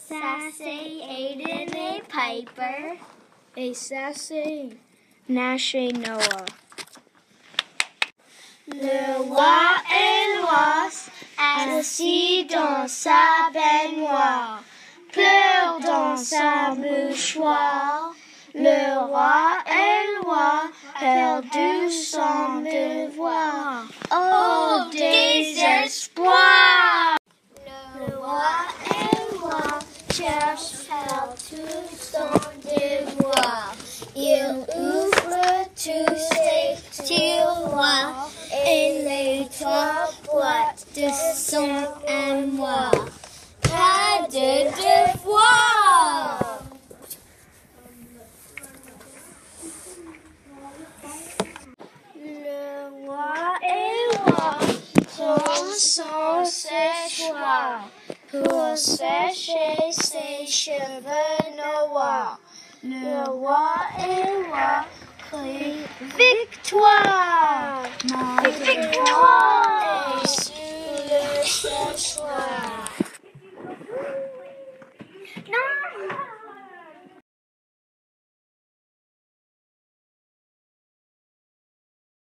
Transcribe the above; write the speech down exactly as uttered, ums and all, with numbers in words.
sassy Aiden et Piper, et sassy Nash et Noah. Le roi et l'oise, assis dans sa baignoire, pleure dans sa mouchoir. Le roi et l'oie, perdu son devoir. Oh, désespoir! Le roi et l'oie cherchent partout son devoir. Il ouvre tous ses tiroirs et les trois boîtes de son armoire. Pas de devoir! Le roi et l'oie prend son séchoir pour sécher ses cheveux noirs. Le roi et l'oie crient victoire! Victoire!